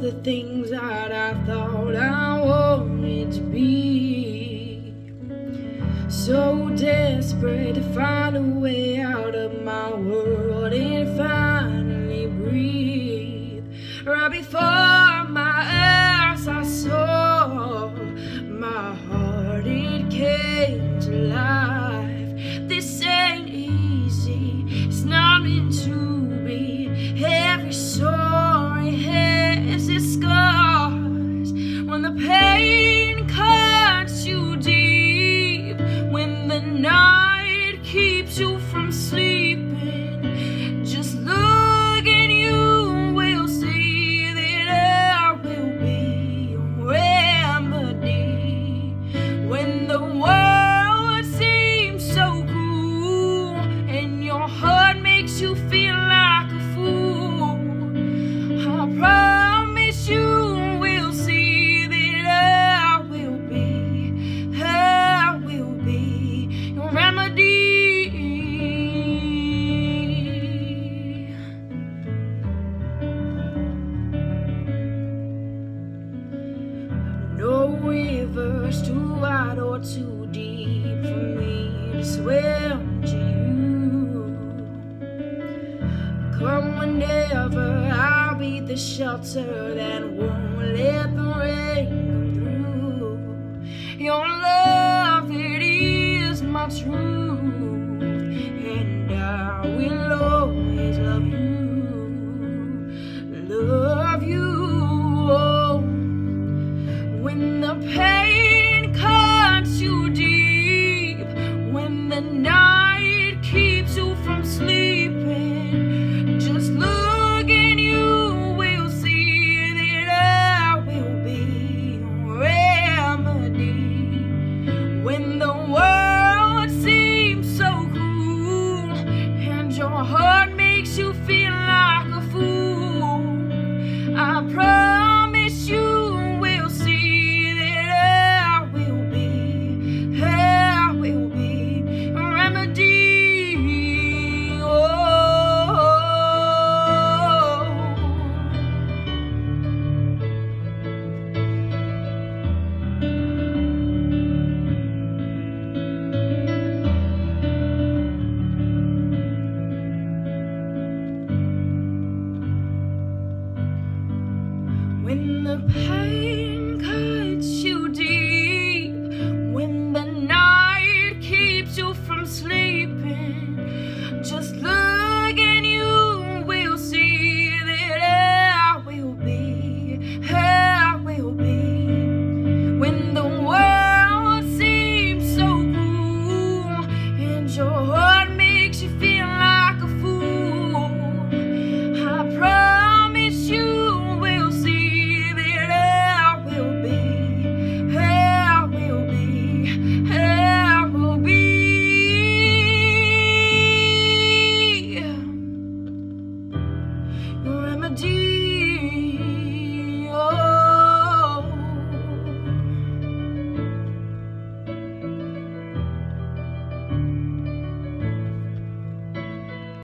the things that I thought I wanted to be. So desperate to find a way out of my world and finally breathe. Right before my eyes I saw my heart, it came to life. This ain't easy, it's not meant to be. Every story has its scars. When the pain cuts you deep, when the night keeps you from sleeping, just look and you will see that I will be your remedy. When the world seems so cruel and your heart makes you feel like a fool, I promise you will see that I will be your remedy. No rivers too wide or too deep for me to swim to you. Come whenever, I'll be the shelter that won't let the rain come through. Your love, it is my truth, and I will always